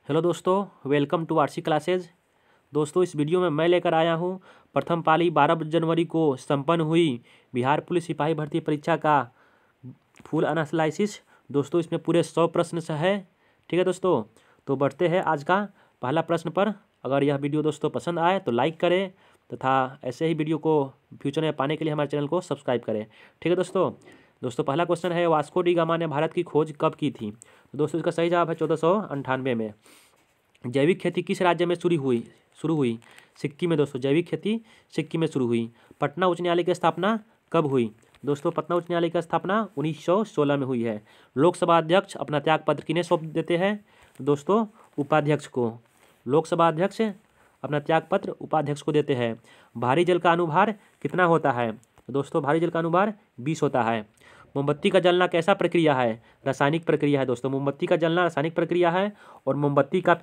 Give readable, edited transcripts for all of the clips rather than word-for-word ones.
Hello दोस्तों, welcome to RC classes. दोस्तों, इस वीडियो में मैं लेकर आया हूं प्रथम पाली 12 जनवरी को संपन्न हुई बिहार पुलिस सिपाही भर्ती परीक्षा का फुल एनालिसिस। दोस्तों, इसमें पूरे 100 प्रश्न से है। ठीक है दोस्तों, तो बढ़ते हैं आज का पहला प्रश्न पर। अगर यह वीडियो दोस्तों पसंद आए तो लाइक करें तथा ऐसे ही वीडियो को फ्यूचर में पाने के लिए हमारे चैनल को सब्सक्राइब करें। ठीक है दोस्तों, पहला क्वेश्चन है, वास्को डी गामा ने भारत की खोज कब की थी? तो दोस्तों, इसका सही जवाब है 1498 में। जैविक खेती किस राज्य में शुरू हुई? सिक्किम में। दोस्तों, जैविक खेती सिक्किम में शुरू हुई। पटना उच्च न्यायालय की स्थापना कब हुई? दोस्तों, पटना उच्च न्यायालय की स्थापना 1916 में हुई है। लोकसभा अध्यक्ष अपना त्यागपत्र किन्हें सौंप देते हैं? दोस्तों, उपाध्यक्ष को। लोकसभा अध्यक्ष अपना त्यागपत्र उपाध्यक्ष को देते हैं। भारी जल का अनुभार कितना होता है? दोस्तों, भारी जल का अनुभार 20 होता है। मोमबत्ती का जलना कैसा प्रक्रिया है? रासायनिक प्रक्रिया है। दोस्तों, मोमबत्ती का जलना रासायनिक प्रक्रिया है। और मोमबत्ती का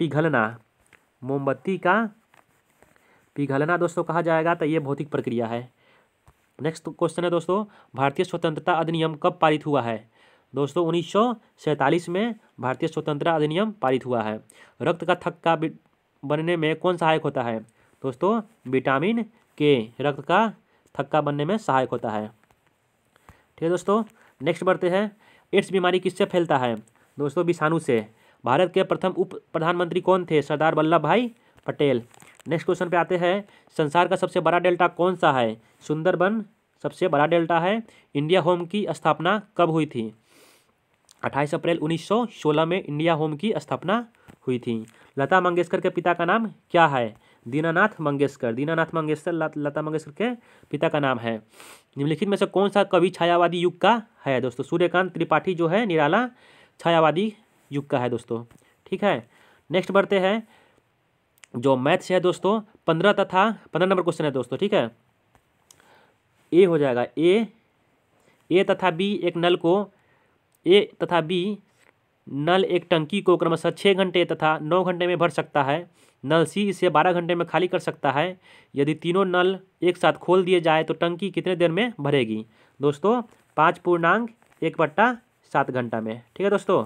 पिघलना दोस्तों कहा जाएगा तो ये भौतिक प्रक्रिया है। नेक्स्ट क्वेश्चन है दोस्तों, भारतीय स्वतंत्रता अधिनियम कब पारित हुआ है? दोस्तों, 1947 में भारतीय स्वतंत्रता अधिनियम पारित हुआ है। रक्त का थक्का बनने में कौन सहायक होता है? दोस्तों, विटामिन के रक्त का थक्का बनने में सहायक होता है। ठीक है दोस्तों, नेक्स्ट बढ़ते हैं। एड्स बीमारी किससे फैलता है? दोस्तों, विषाणु से। भारत के प्रथम उप प्रधानमंत्री कौन थे? सरदार वल्लभ भाई पटेल। नेक्स्ट क्वेश्चन पे आते हैं, संसार का सबसे बड़ा डेल्टा कौन सा है? सुंदरबन सबसे बड़ा डेल्टा है। इंडिया होम की स्थापना कब हुई थी? 28 अप्रैल 1916 में इंडिया होम की स्थापना हुई थी। लता मंगेशकर के पिता का नाम क्या है? दीनानाथ मंगेशकर। लता मंगेशकर के पिता का नाम है। निम्नलिखित में से कौन सा कवि छायावादी युग का है? दोस्तों, सूर्यकांत त्रिपाठी जो है निराला छायावादी युग का है दोस्तों। ठीक है, नेक्स्ट बढ़ते हैं। जो मैथ से है दोस्तों 15 नंबर क्वेश्चन है दोस्तों। ठीक है, ए हो जाएगा। ए तथा बी एक टंकी को क्रमशः 6 घंटे तथा 9 घंटे में भर सकता है। नल सी इसे 12 घंटे में खाली कर सकता है। यदि तीनों नल एक साथ खोल दिए जाए तो टंकी कितने देर में भरेगी? दोस्तों, 5.1/7 घंटा में। ठीक है दोस्तों,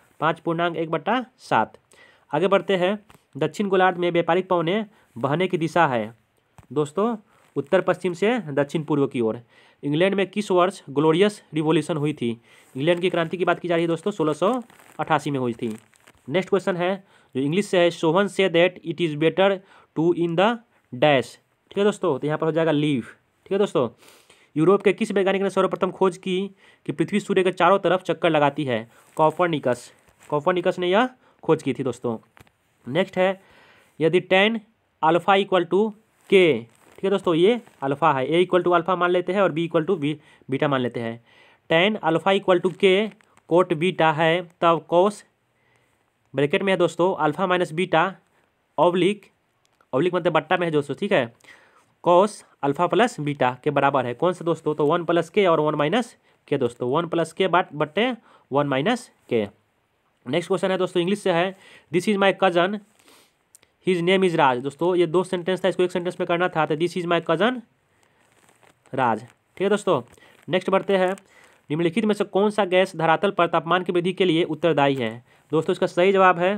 5.1/7। आगे बढ़ते हैं। दक्षिण गोलार्ध में व्यापारिक पवनें बहने की दिशा है? दोस्तों, उत्तर पश्चिम से दक्षिण पूर्व की ओर। इंग्लैंड में किस वर्ष ग्लोरियस रिवॉल्यूशन हुई थी? इंग्लैंड की क्रांति की बात की जा रही है दोस्तों, 1688 में हुई थी। नेक्स्ट क्वेश्चन है जो इंग्लिश से है, सोहन से that it is better to in the dash. ठीक है दोस्तों, तो यहाँ पर हो जाएगा लीव। ठीक है दोस्तों, यूरोप के किस वैज्ञानिक ने सर्वप्रथम खोज की कि पृथ्वी सूर्य के चारों तरफ चक्कर लगाती है? कॉपरनिकस ने यह खोज की थी दोस्तों। नेक्स्ट है, यदि tan अल्फा इक्वल टू के। ठीक है दोस्तों, ये अल्फा है, ए इक्वल टू अल्फा मान लेते हैं और बी इक्वल टू बीटा मान लेते हैं। tan alpha equal to K cot beta है, तब कॉस ब्रैकेट में है दोस्तों अल्फा माइनस बीटा ऑब्लिक मतलब बट्टा में है दोस्तों। ठीक है, कॉस अल्फा प्लस बीटा के बराबर है। कौन सा दोस्तों? तो 1 + के और 1 - के दोस्तों। 1 + के बट्टे 1 - के। नेक्स्ट क्वेश्चन है दोस्तों इंग्लिश से है, this is my cousin his name is Raj. दोस्तों, ये 2 सेंटेंस था, इसको एक सेंटेंस में करना था, तो this is my cousin Raj. ठीक है दोस्तों, नेक्स्ट बढ़ते हैं। निम्नलिखित में से कौन सा गैस धरातल पर तापमान की वृद्धि के लिए उत्तरदायी है? दोस्तों, इसका सही जवाब है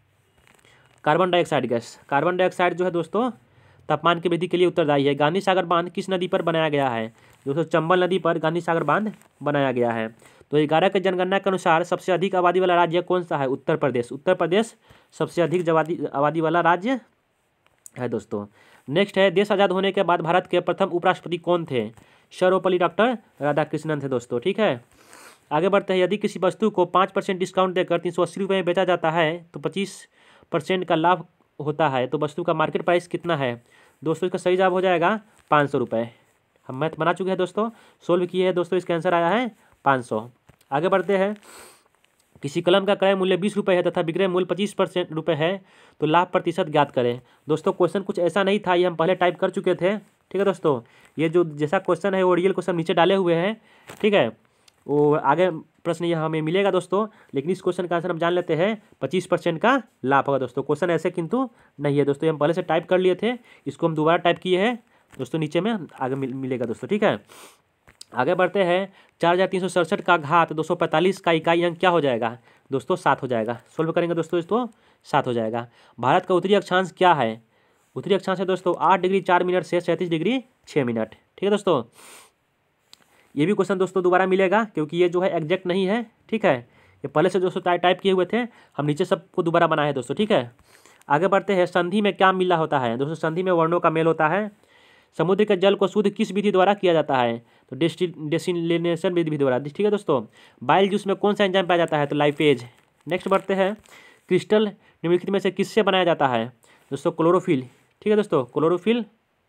carbon dioxide gas. Carbon dioxide जो है दोस्तों तापमान की वृद्धि के लिए उत्तरदायी है। गांधी सागर बांध किस नदी पर बनाया गया है? दोस्तों, चंबल नदी पर गांधी सागर बांध बनाया गया है। तो 11 के जनगणना के अनुसार सबसे अधिक आबादी वाला राज्य कौन सा है? उत्तर प्रदेश। उत्तर प्रदेश सबसे अधिक आबादी वाला राज्य है दोस्तों। नेक्स्ट है, देश आज़ाद होने के बाद भारत के प्रथम उपराष्ट्रपति कौन थे? सर्वपल्ली डॉक्टर राधाकृष्णन थे दोस्तों। ठीक है, आगे बढ़ते हैं। यदि किसी वस्तु को 5% डिस्काउंट देकर 380 रुपये में बेचा जाता है तो 25% का लाभ होता है, तो वस्तु का मार्केट प्राइस कितना है? दोस्तों, इसका सही जवाब हो जाएगा 500 रुपये। हम मैथ बना चुके हैं दोस्तों, सोल्व किए हैं दोस्तों, इसका आंसर आया है 500। आगे बढ़ते हैं। किसी कलम का क्रय मूल्य 20 रुपये है तथा विक्रय मूल्य 25% रुपये है, तो लाभ प्रतिशत ज्ञात करें। दोस्तों, क्वेश्चन कुछ ऐसा नहीं था, ये हम पहले टाइप कर चुके थे। ठीक है दोस्तों, ये जो जैसा क्वेश्चन है वो रियल क्वेश्चन नीचे डाले हुए हैं। ठीक है, वो आगे प्रश्न यह हमें मिलेगा दोस्तों, लेकिन इस क्वेश्चन का आंसर हम जान लेते हैं 25% का लाभ होगा दोस्तों। क्वेश्चन ऐसे किंतु नहीं है दोस्तों, हम पहले से टाइप कर लिए थे, इसको हम दोबारा टाइप किए हैं दोस्तों, नीचे में आगे मिलेगा दोस्तों। ठीक है, आगे बढ़ते हैं। 4367 का घात 245 का इकाई अंक क्या हो जाएगा? दोस्तों 7 हो जाएगा। सोल्व करेंगे दोस्तों इसको 7 हो जाएगा। भारत का उत्तरी अक्षांश क्या है? उत्तरी अक्षांश है दोस्तों 8 डिग्री 4 मिनट से 37 डिग्री 6 मिनट। ठीक है दोस्तों, ये भी क्वेश्चन दोस्तों दोबारा मिलेगा क्योंकि ये जो है एग्जैक्ट नहीं है। ठीक है, ये पहले से दोस्तों टाइप किए हुए थे, हम नीचे सबको दोबारा बनाए हैं दोस्तों। ठीक है, आगे बढ़ते हैं। संधि में क्या मिला होता है? दोस्तों संधि में वर्णों का मेल होता है। समुद्र के जल को शुद्ध किस विधि द्वारा किया जाता है? तो डेस्टिलेशन विधि द्वारा। ठीक है दोस्तों, बाइल जूस में कौन सा एंजाइम पाया जाता है? तो लाइपेज। नेक्स्ट बढ़ते हैं। क्रिस्टल निम्नलिखित में से किससे बनाया जाता है? दोस्तों क्लोरोफिल। ठीक है दोस्तों, क्लोरोफिल।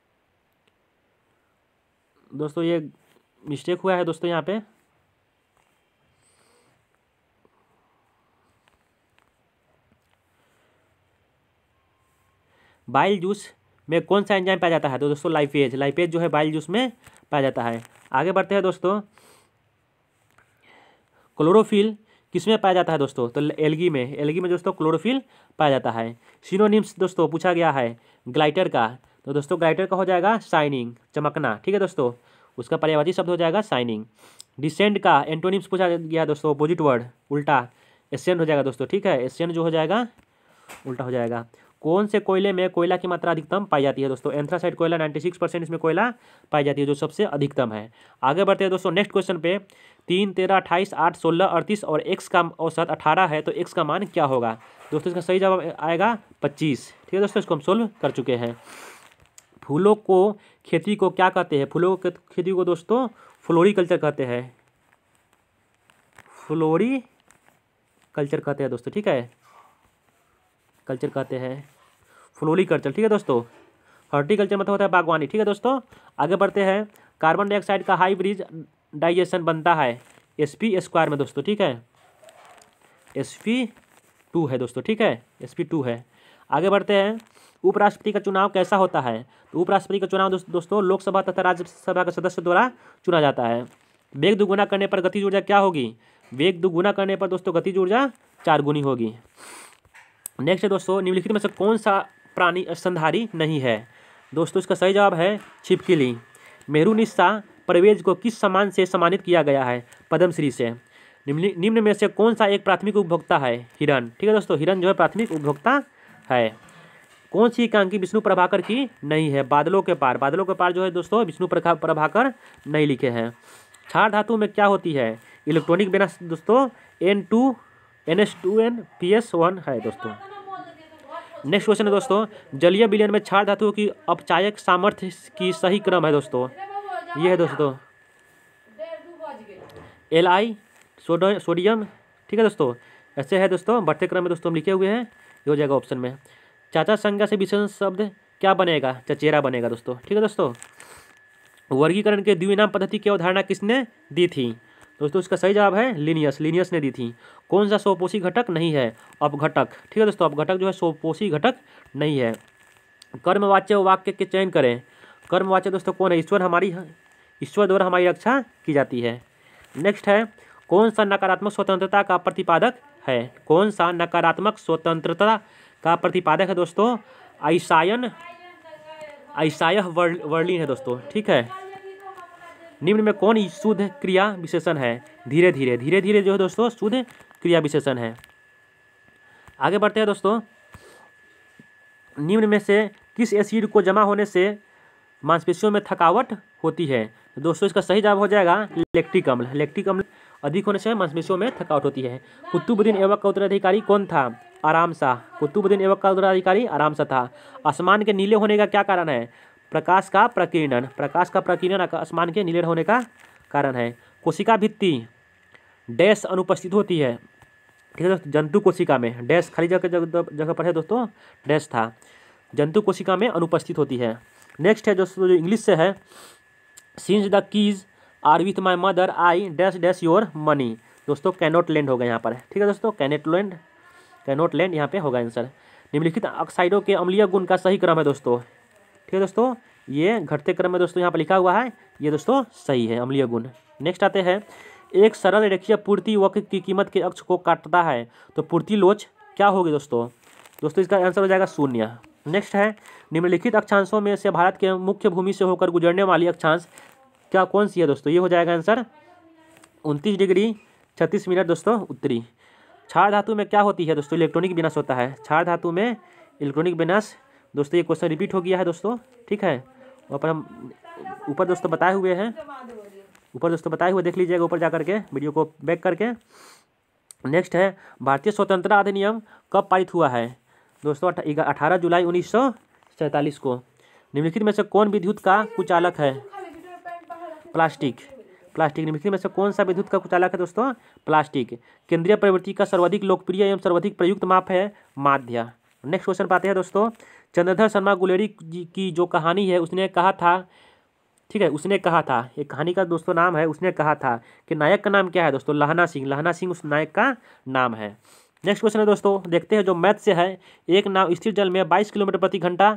दोस्तों ये मिस्टेक हुआ है दोस्तों यहाँ पे, बाइल जूस में कौन सा एंजाइम पाया जाता है? तो दोस्तों लाइपेज। लाइपेज जो है बाइल जूस में पाया जाता है। आगे बढ़ते हैं दोस्तों। क्लोरोफिल किस में पाया जाता है दोस्तों? तो एल्गी में। एल्गी में दोस्तों क्लोरोफिल पाया जाता है। सिनोनिम्स दोस्तों पूछा गया है ग्लाइटर का, तो दोस्तों ग्लाइटर का हो जाएगा शाइनिंग, चमकना। ठीक है दोस्तों, उसका पर्यायवाची शब्द हो जाएगा शाइनिंग। डिसेंड का एंटोनिम्स पूछा गया दोस्तों, अपोजिट वर्ड, उल्टा, एसेंड हो जाएगा दोस्तों। ठीक है, एसेंड जो हो जाएगा उल्टा हो जाएगा। कौन से कोयले में कोयला की मात्रा अधिकतम पाई जाती है? दोस्तों एंथ्रासाइट कोयला 96% इसमें कोयला पाई जाती है, जो सबसे अधिकतम है। आगे बढ़ते हैं दोस्तों नेक्स्ट क्वेश्चन पे। 3, 13, 28, 8, 16, 38 और x का औसत 18 है, तो x का मान क्या होगा? दोस्तों इसका सही जवाब आएगा 25। ठीक है दोस्तों, इसको हम सोल्व कर चुके हैं। फूलों को खेती को क्या कहते हैं? फूलों की खेती को दोस्तों फ्लोरिकल्चर कहते हैं। फ्लोरिकल्चर कहते हैं दोस्तों। ठीक है, कल्चर कहते हैं फ्लोरिकल्चर। ठीक है दोस्तों, हॉर्टिकल्चर मतलब होता है बागवानी। ठीक है दोस्तों, आगे बढ़ते हैं। कार्बन डाइऑक्साइड का हाइब्रिडाइजेशन बनता है sp² में दोस्तों। ठीक है, sp2 है दोस्तों। ठीक है, sp2 है। आगे बढ़ते हैं। उपराष्ट्रपति का चुनाव कैसा होता है? तो उपराष्ट्रपति का चुनाव दोस्तों लोकसभा तथा राज्यसभा के सदस्य द्वारा चुना जाता है। वेग दुगुना करने पर गतिज ऊर्जा क्या होगी? वेग दुगुना करने पर दोस्तों गतिज ऊर्जा 4 गुनी होगी। नेक्स्ट है दोस्तों, निम्नलिखित में से कौन सा प्राणी स्तनधारी नहीं है? दोस्तों इसका सही जवाब है छिपकली। मेहरुनिस्सा परवेज को किस सम्मान से सम्मानित किया गया है? पद्मश्री से। निम्न में से कौन सा एक प्राथमिक उपभोक्ता है? हिरण। ठीक है दोस्तों, हिरण जो है प्राथमिक उपभोक्ता है। कौन सी एकांकी विष्णु प्रभाकर की नहीं है? बादलों के पार। बादलों के पार जो है दोस्तों विष्णु प्रभाकर नहीं लिखे हैं। क्षार धातु में क्या होती है? इलेक्ट्रॉनिक विन्यास दोस्तों NH2NPS1 है दोस्तों। नेक्स्ट क्वेश्चन है दोस्तों, जलीय विलयन में क्षार धातुओं की अपचायक सामर्थ्य की सही क्रम है दोस्तों। ये है दोस्तों Li सोडियम। ठीक है दोस्तों, ऐसे है दोस्तों, बढ़ते क्रम में दोस्तों हम लिखे हुए हैं, ये हो जाएगा ऑप्शन में। चाचा संज्ञा से विशेषण शब्द क्या बनेगा? चचेरा बनेगा दोस्तों। ठीक है दोस्तों, वर्गीकरण के द्विनाम पद्धति की अवधारणा किसने दी थी? दोस्तों इसका सही जवाब है लिनियस ने दी थी। कौन सा स्वपोषी घटक नहीं है? अपघटक। ठीक है दोस्तों, अपघटक जो है स्वपोषी घटक नहीं है। कर्मवाच्य वाक्य के चयन करें। कर्मवाच्य दोस्तों कौन है? ईश्वर द्वारा हमारी रक्षा की जाती है। नेक्स्ट है, कौन सा नकारात्मक स्वतंत्रता का प्रतिपादक है? कौन सा नकारात्मक स्वतंत्रता का प्रतिपादक है दोस्तों? आइसायह वर्लिन है दोस्तों। ठीक है, निम्न में कौन शुद्ध क्रिया विशेषण है? धीरे धीरे जो है दोस्तों शुद्ध क्रिया विशेषण है। आगे बढ़ते हैं दोस्तों। निम्न में से किस एसिड को जमा होने से मांसपेशियों में थकावट होती है? तो दोस्तों इसका सही जवाब हो जाएगा लैक्टिक अम्ल। लैक्टिक अम्ल अधिक होने से मांसपेशियों में थकावट होती है। कुतुबुद्दीन ऐबक का उत्तराधिकारी कौन था? आराम शाह। कुतुबुद्दीन ऐबक का उत्तराधिकारी आराम शाह था। आसमान के नीले होने का क्या कारण है? प्रकाश का प्रकीर्णन। प्रकाश का प्रकीर्णन आसमान के नीले होने का कारण है। कोशिका भित्ति डैश अनुपस्थित होती है। ठीक है दोस्तों, जंतु कोशिका में डैश खाली जगह पर है दोस्तों, डैश था। जंतु कोशिका में अनुपस्थित होती है। नेक्स्ट है दोस्तों जो इंग्लिश से है, since the keys are with my mother I dash dash your money. दोस्तों कैनॉट लैंड होगा यहाँ पर। ठीक है दोस्तों, कैनॉट लैंड यहाँ पे होगा आंसर। निम्नलिखित ऑक्साइडों के अम्लीय गुण का सही क्रम है दोस्तों। ठीक है दोस्तों, ये घटते क्रम में दोस्तों यहाँ पर लिखा हुआ है, ये दोस्तों सही है अम्लीय गुण। नेक्स्ट आते हैं, एक सरल रेखीय पूर्ति वक्र की कीमत के अक्ष को काटता है, तो पूर्ति लोच क्या होगी दोस्तों? दोस्तों इसका आंसर हो जाएगा 0। नेक्स्ट है, निम्नलिखित अक्षांशों में से भारत के मुख्य भूमि से होकर गुजरने वाली अक्षांश क्या कौन सी है दोस्तों? ये हो जाएगा आंसर 29 डिग्री 36 मिनट दोस्तों उत्तरी। क्षार धातु में क्या होती है दोस्तों? इलेक्ट्रॉनिक विनाश होता है। क्षार धातु में इलेक्ट्रॉनिक विनाश। दोस्तों ये क्वेश्चन रिपीट हो गया है दोस्तों, ठीक है। वहाँ पर हम ऊपर दोस्तों बताए हुए हैं, ऊपर दोस्तों बताए हुए देख लीजिएगा ऊपर जा करके वीडियो को बैक करके। नेक्स्ट है भारतीय स्वतंत्रता अधिनियम कब पारित हुआ है? दोस्तों 18 जुलाई 1947 को। निम्नलिखित में से कौन विद्युत का कुचालक है? प्लास्टिक। निम्नलिखित में से कौन सा विद्युत का कुचालक है दोस्तों? प्लास्टिक। केंद्रीय प्रवृत्ति का सर्वाधिक लोकप्रिय एवं सर्वाधिक प्रयुक्त माप है माध्य। नेक्स्ट क्वेश्चन पाते हैं दोस्तों। चंद्रधर शर्मा गुलेरी की जो कहानी है उसने कहा था, ठीक है, उसने कहा था, एक कहानी का दोस्तों नाम है, उसने कहा था कि नायक का नाम क्या है दोस्तों? लहना सिंह। लहना सिंह उस नायक का नाम है। नेक्स्ट क्वेश्चन है दोस्तों, देखते हैं जो मैथ से है। एक नाव स्थिर जल में 22 किलोमीटर प्रति घंटा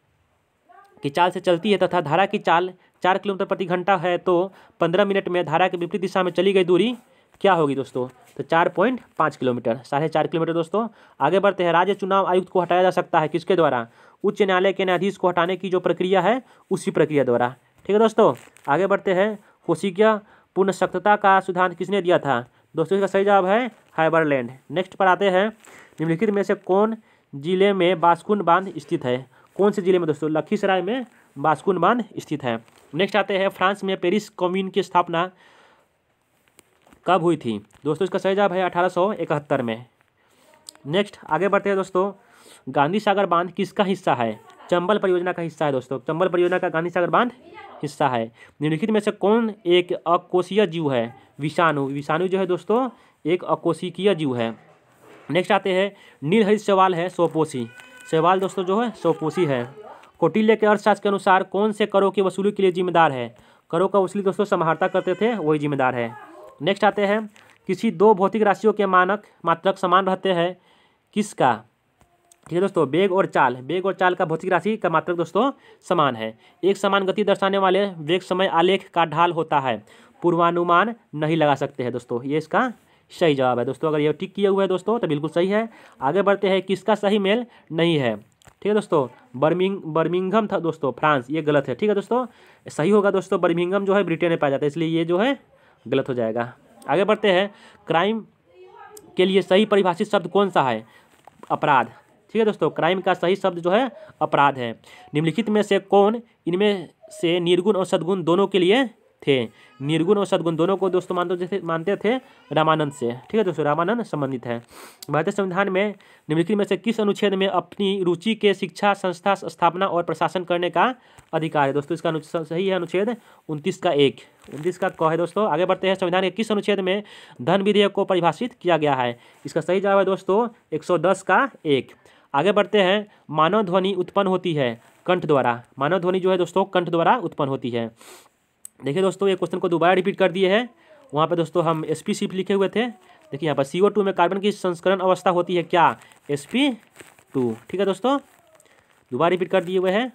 की चाल से चलती है तथा धारा की चाल 4 किलोमीटर प्रति घंटा है, तो 15 मिनट में धारा के विपरीत दिशा में चली गई दूरी क्या होगी दोस्तों? तो 4.5 किलोमीटर, 4.5 किलोमीटर दोस्तों। आगे बढ़ते हैं। राज्य चुनाव आयुक्त को हटाया जा सकता है किसके द्वारा? उच्च न्यायालय के न्यायाधीश को हटाने की जो प्रक्रिया है उसी प्रक्रिया द्वारा, ठीक है दोस्तों। आगे बढ़ते हैं। कोशिकीय पूर्ण सख्तता का सिद्धांत किसने दिया था? दोस्तों इसका सही जवाब है हाइबरलैंड। नेक्स्ट पर आते हैं। निम्नलिखित में से कौन जिले में बासकुंड बांध स्थित है? कौन से जिले में दोस्तों? लखीसराय में बासकुंड बांध स्थित है। नेक्स्ट आते हैं। फ्रांस में पेरिस कम्यून की स्थापना कब हुई थी? दोस्तों इसका सही जवाब है 1871 में। नेक्स्ट आगे बढ़ते हैं दोस्तों। गांधी सागर बांध किसका हिस्सा है? चंबल परियोजना का हिस्सा है दोस्तों। चंबल परियोजना का गांधी सागर बांध हिस्सा है। निम्नलिखित में से कौन एक अकोशीय जीव है? विषाणु। विषाणु जो है दोस्तों एक अकोशिकीय जीव है। नेक्स्ट आते हैं। नीलहरित शैवाल है स्वपोषी। शैवाल दोस्तों जो है स्वपोषी है। कौटिल्य के अर्थशास्त्र के अनुसार कौन से करों की वसूली के लिए जिम्मेदार है? करों का वसूली दोस्तों समाहर्ता करते थे, वही जिम्मेदार है। नेक्स्ट आते हैं। किसी दो भौतिक राशियों के मानक मात्रक समान रहते हैं किसका? ठीक है दोस्तों, वेग और चाल। वेग और चाल का भौतिक राशि का मात्रक दोस्तों समान है। एक समान गति दर्शाने वाले वेग समय आलेख का ढाल होता है। पूर्वानुमान नहीं लगा सकते हैं दोस्तों, ये इसका सही जवाब है दोस्तों। अगर ये टिक किया हुआ है दोस्तों तो बिल्कुल सही है। आगे बढ़ते हैं। किसका सही मेल नहीं है? ठीक है दोस्तों, बर्मिंघम था दोस्तों फ्रांस, ये गलत है। ठीक है दोस्तों, सही होगा दोस्तों बर्मिंघम जो है ब्रिटेन में पाया जाता है, इसलिए ये जो है गलत हो जाएगा। आगे बढ़ते हैं। क्राइम के लिए सही परिभाषित शब्द कौन सा है? अपराध। ठीक है दोस्तों, क्राइम का सही शब्द जो है अपराध है। निम्नलिखित में से कौन इनमें से निर्गुण और सद्गुण दोनों के लिए थे? निर्गुण और सद्गुण दोनों को दोस्तों मानते थे रामानंद से। ठीक है दोस्तों, रामानंद संबंधित है। भारतीय संविधान में निम्नलिखित में से किस अनुच्छेद में अपनी रुचि के शिक्षा संस्था स्थापना और प्रशासन करने का अधिकार है? दोस्तों इसका सही है अनुच्छेद 29 का 1, 29 का क है दोस्तों। आगे बढ़ते हैं। संविधान के किस अनुच्छेद में धन विधेयक को परिभाषित किया गया है? इसका सही जवाब है दोस्तों 110 का 1। आगे बढ़ते हैं। मानव ध्वनि उत्पन्न होती है कंठ द्वारा। मानव ध्वनि जो है दोस्तों कंठ द्वारा उत्पन्न होती है। देखिए दोस्तों, ये क्वेश्चन को दोबारा रिपीट कर दिए हैं। वहाँ पे दोस्तों हम sp लिखे हुए थे। देखिए यहाँ पर CO2 में कार्बन की संस्करण अवस्था होती है क्या? sp2। ठीक है दोस्तों, दोबारा रिपीट कर दिए हुए हैं।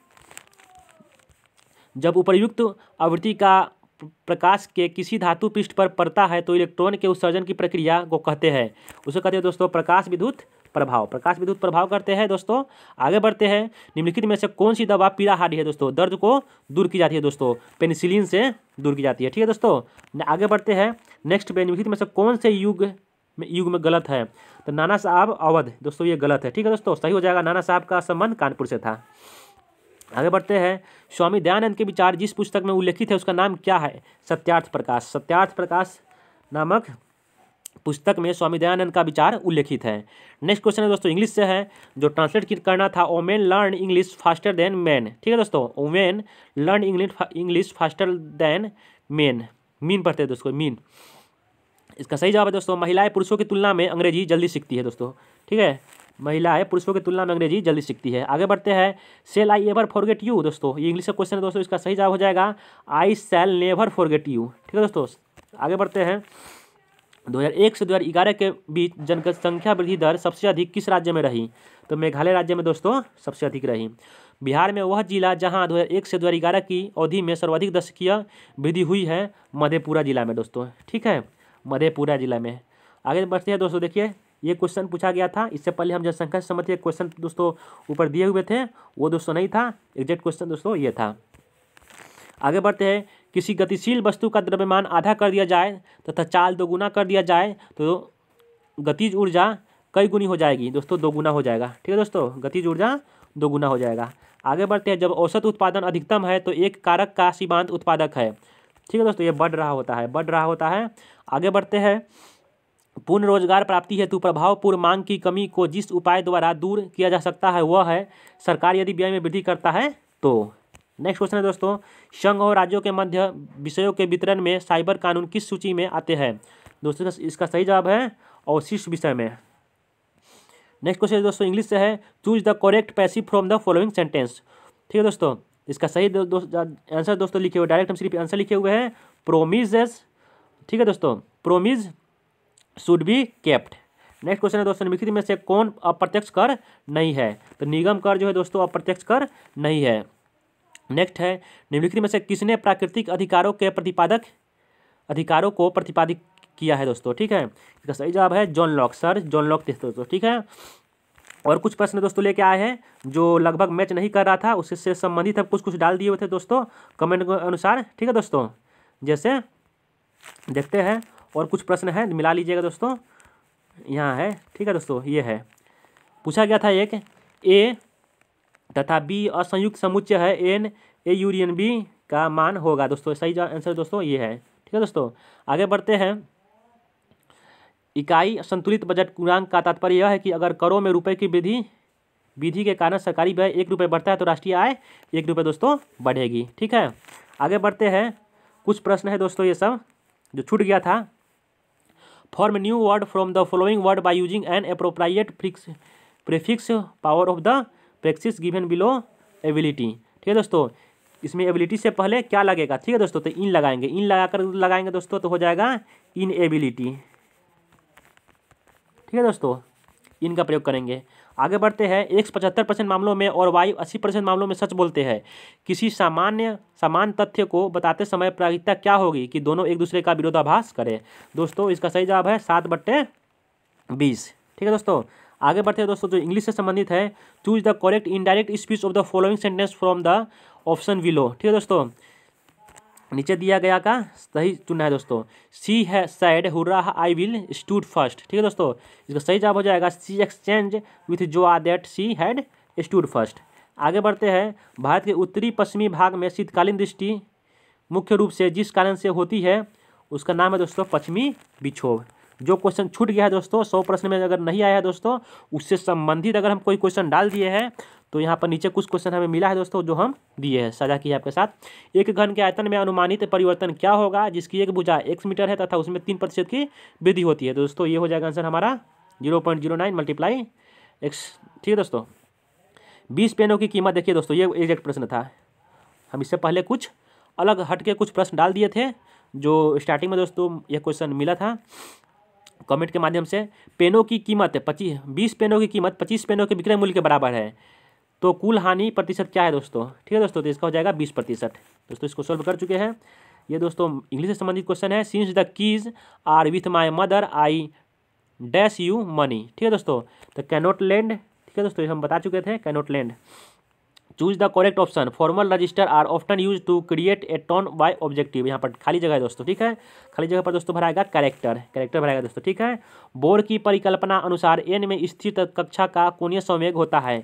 जब उपर्युक्त आवृत्ति का प्रकाश के किसी धातु पृष्ठ पर पड़ता है तो इलेक्ट्रॉन के उत्सर्जन की प्रक्रिया को कहते हैं, उसे कहते हैं दोस्तों प्रकाश विद्युत प्रभाव। प्रकाश विद्युत प्रभाव करते हैं दोस्तों। आगे बढ़ते हैं। निम्नलिखित में से कौन सी दवा पीड़ाहारी है दोस्तों? दर्द को दूर की जाती है दोस्तों, पेनिसिलिन से दूर की जाती है। ठीक है दोस्तों, आगे बढ़ते हैं। नेक्स्ट पे निम्नलिखित में से कौन से युग में गलत है? तो नाना साहब अवध दोस्तों ये गलत है। ठीक है दोस्तों, सही हो जाएगा। नाना साहब का संबंध कानपुर से था। आगे बढ़ते हैं। स्वामी दयानंद के विचार जिस पुस्तक में उल्लेखित है उसका नाम क्या है? सत्यार्थ प्रकाश। सत्यार्थ प्रकाश नामक पुस्तक में स्वामी दयानंद का विचार उल्लेखित है। नेक्स्ट क्वेश्चन है दोस्तों इंग्लिश से है, जो ट्रांसलेट करना था। Women learn English faster than man. ठीक है दोस्तों, women learn English faster than man. Mean पढ़ते हैं दोस्तों, मीन। इसका सही जवाब है दोस्तों महिलाएं पुरुषों की तुलना में अंग्रेजी जल्दी सीखती है दोस्तों। ठीक है, महिलाएं पुरुषों की तुलना में अंग्रेजी जल्दी सीखती है। आगे बढ़ते हैं। Shall I ever forget you दोस्तों, ये इंग्लिश का क्वेश्चन है दोस्तों। इसका सही जवाब हो जाएगा I shall never forget you. ठीक है दोस्तों, आगे बढ़ते हैं। 2001 से 2011 के बीच जनसंख्या वृद्धि दर सबसे अधिक किस राज्य में रही? तो मेघालय राज्य में दोस्तों सबसे अधिक रही। बिहार में वह जिला जहां 2001 से 2011 की अवधि में सर्वाधिक दशकीय वृद्धि हुई है मधेपुरा जिला में दोस्तों। ठीक है, मधेपुरा जिला में। आगे बढ़ते हैं दोस्तों। देखिए ये क्वेश्चन पूछा गया था, इससे पहले हम जनसंख्या से संबंधित क्वेश्चन दोस्तों ऊपर दिए हुए थे, वो दोस्तों नहीं था। एग्जैक्ट क्वेश्चन दोस्तों ये था। आगे बढ़ते हैं। किसी गतिशील वस्तु का द्रव्यमान आधा कर दिया जाए तथा चाल दोगुना कर दिया जाए तो गतिज ऊर्जा कई गुनी हो जाएगी दोस्तों, 2 गुना हो जाएगा। ठीक है दोस्तों, गतिज ऊर्जा 2 गुना हो जाएगा। आगे बढ़ते हैं, जब औसत उत्पादन अधिकतम है तो एक कारक का सीमांत उत्पादक है। ठीक है दोस्तों, ये बढ़ रहा होता है। आगे बढ़ते हैं, पूर्ण रोजगार प्राप्ति हेतु प्रभावपूर्ण मांग की कमी को जिस उपाय द्वारा दूर किया जा सकता है वह है सरकार यदि व्यय में वृद्धि करता है तो। नेक्स्ट क्वेश्चन है दोस्तों, संघ और राज्यों के मध्य विषयों के वितरण में साइबर कानून किस सूची में आते हैं? दोस्तों इसका सही जवाब है अवशिष्ट विषय में। नेक्स्ट क्वेश्चन दोस्तों इंग्लिश से है, choose the correct passive from the following sentence. ठीक है दोस्तों, इसका सही आंसर दोस्तों लिखे हुए, डायरेक्ट हम सिर्फ आंसर लिखे हुए हैं प्रोमिजेस। ठीक है दोस्तों, promise should be kept. Next question है दोस्तों, निम्नलिखित में से कौन अप्रत्यक्ष कर नहीं है? तो निगम कर जो है दोस्तों अप्रत्यक्ष कर नहीं है। नेक्स्ट है, निम्नलिखित में से किसने प्राकृतिक अधिकारों को प्रतिपादित किया है दोस्तों? ठीक है, इसका सही जवाब है John Locke, sir John Locke थे दोस्तों। ठीक है, और कुछ प्रश्न दोस्तों लेके आए हैं जो लगभग मैच नहीं कर रहा था, उससे संबंधित है, कुछ डाल दिए हुए थे दोस्तों कमेंट के अनुसार। ठीक है दोस्तों, जैसे देखते हैं, और कुछ प्रश्न है मिला लीजिएगा दोस्तों, यहाँ है। ठीक है दोस्तों, ये है, पूछा गया था एक, ए तथा बी असंयुक्त समुच्चय है, एन ए यूनियन बी का मान होगा दोस्तों। सही आंसर दोस्तों ये है। ठीक है दोस्तों, आगे बढ़ते हैं, इकाई संतुलित बजट गुणांक का तात्पर्य यह है कि अगर करों में रुपए की विधि के कारण सरकारी व्यय 1 रुपये बढ़ता है तो राष्ट्रीय आय 1 रुपये दोस्तों बढ़ेगी। ठीक है, आगे बढ़ते हैं, कुछ प्रश्न है दोस्तों ये सब जो छूट गया था। Form new word from the following word by using an appropriate prefix power of the prefixes given below ability. ठीक है दोस्तों, इसमें एबिलिटी से पहले क्या लगेगा? ठीक है दोस्तों, तो इन लगाएंगे, इन लगाएंगे दोस्तों तो हो जाएगा इन एबिलिटी। ठीक है दोस्तों, इनका प्रयोग करेंगे। आगे बढ़ते हैं, X 75% मामलों में और Y 80% मामलों में सच बोलते हैं। किसी समान तथ्य को बताते समय प्रायिकता क्या होगी कि दोनों एक दूसरे का विरोधाभास करें? दोस्तों इसका सही जवाब है 7/20। ठीक है दोस्तों, आगे बढ़ते हैं दोस्तों, जो इंग्लिश से संबंधित है, choose the correct indirect speech of the following sentence from the option below. ठीक है दोस्तों, नीचे दिया गया का सही चुनना है दोस्तों। सी है said hurrah I will stood first. ठीक है दोस्तों, इसका सही जवाब हो जाएगा she exchange with joy that she had stood first. आगे बढ़ते हैं, भारत के उत्तरी पश्चिमी भाग में शीतकालीन दृष्टि मुख्य रूप से जिस कारण से होती है उसका नाम है दोस्तों पश्चिमी विक्षोभ। जो क्वेश्चन छूट गया है दोस्तों 100 प्रश्न में अगर नहीं आया है दोस्तों, उससे संबंधित अगर हम कोई क्वेश्चन डाल दिए हैं तो यहाँ पर नीचे कुछ क्वेश्चन हमें मिला है दोस्तों जो हम दिए हैं, साझा किया है आपके साथ। एक घन के आयतन में अनुमानित परिवर्तन क्या होगा जिसकी एक भुजा x मीटर है तथा उसमें 3% की वृद्धि होती है? दोस्तों ये हो जाएगा आंसर हमारा 0.09 × x। ठीक है दोस्तों, 20 पेनों की कीमत देखिए दोस्तों, ये एग्जैक्ट प्रश्न था। हम इससे पहले कुछ अलग हट के कुछ प्रश्न डाल दिए थे जो स्टार्टिंग में दोस्तों यह क्वेश्चन मिला था कमेंट के माध्यम से। पेनों की कीमत 20 पेनों की कीमत 25 पेनों के विक्रय मूल्य के बराबर है तो कुल हानि प्रतिशत क्या है दोस्तों? ठीक है दोस्तों, तो इसका हो जाएगा 20%। दोस्तों इसको सॉल्व कर चुके हैं। ये दोस्तों इंग्लिश से संबंधित क्वेश्चन है। Since the keys are with my mother I dash you money. ठीक है दोस्तों, तो कैनॉट लैंड। ठीक है दोस्तों, हम बता चुके थे cannot lend. Choose the correct option, formal register are often used to create a tone by objective. यहाँ पर खाली जगह है दोस्तों। ठीक है, खाली जगह पर दोस्तों भराएगा कैरेक्टर भराएगा दोस्तों। ठीक है, बोर की परिकल्पना अनुसार एन में स्थित कक्षा का कोणीय संवेग होता है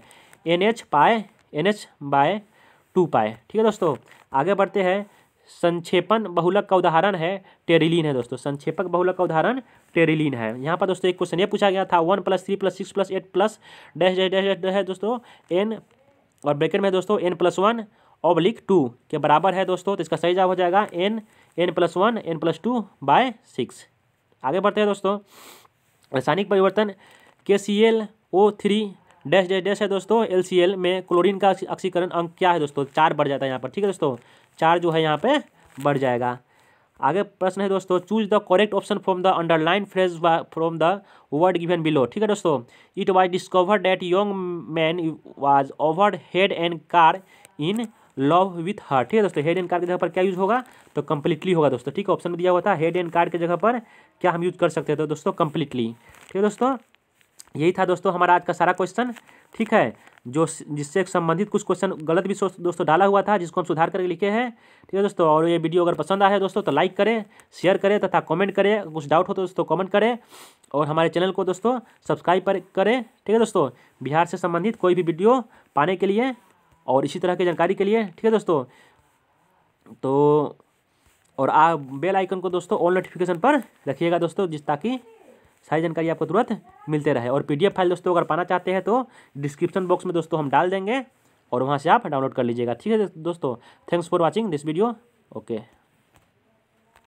NH/2π। ठीक है दोस्तों, आगे बढ़ते हैं, संक्षेपण बहुलक का उदाहरण है टेरिलीन है दोस्तों। संक्षेपक बहुलक का उदाहरण टेरिलीन है। यहाँ पर दोस्तों एक क्वेश्चन ये पूछा गया था 1 + 3 + 6 + 8 plus dash dash dash dash है दोस्तों n और ब्रैकेट में दोस्तों n+1/2 के बराबर है दोस्तों, तो इसका सही जवाब हो जाएगा n+1 n+2/6। आगे बढ़ते हैं दोस्तों, रासायनिक परिवर्तन KClO3 डैश डैश डैश है दोस्तों LCl में क्लोरीन का ऑक्सीकरण अंक क्या है दोस्तों? 4 बढ़ जाता है यहाँ पर। ठीक है दोस्तों, 4 जो है यहाँ पे बढ़ जाएगा। आगे प्रश्न है दोस्तों, choose the correct option from the underline phrase from the word given below. ठीक है दोस्तों, it was discovered that young man was over head and car in love with her. ठीक है दोस्तों, हेड एंड कार की जगह पर क्या यूज होगा? तो कंप्लीटली होगा दोस्तों। ठीक है, ऑप्शन में दिया हुआ था हेड एंड कार की जगह पर क्या हम यूज कर सकते हैं तो दोस्तों कंप्लीटली। ठीक है दोस्तों, यही था दोस्तों हमारा आज का सारा क्वेश्चन। ठीक है, जो जिससे संबंधित कुछ क्वेश्चन गलत भी दोस्तों डाला हुआ था, जिसको हम सुधार करके लिखे हैं। ठीक है दोस्तों, और ये वीडियो अगर पसंद आया है दोस्तों तो लाइक करें, शेयर करें तथा कमेंट करें। कुछ डाउट हो तो दोस्तों कमेंट करें, और हमारे चैनल को दोस्तों सब्सक्राइब करें। ठीक है दोस्तों, बिहार से संबंधित कोई भी वीडियो पाने के लिए और इसी तरह की जानकारी के लिए। ठीक है दोस्तों, तो और आप बेल आइकन को दोस्तों ऑल नोटिफिकेशन पर रखिएगा दोस्तों, ताकि सारी जानकारी आपको तुरंत मिलते रहे। और PDF फाइल दोस्तों अगर पाना चाहते हैं तो डिस्क्रिप्शन बॉक्स में दोस्तों हम डाल देंगे, और वहाँ से आप डाउनलोड कर लीजिएगा। ठीक है दोस्तों, thanks for watching this video. Okay.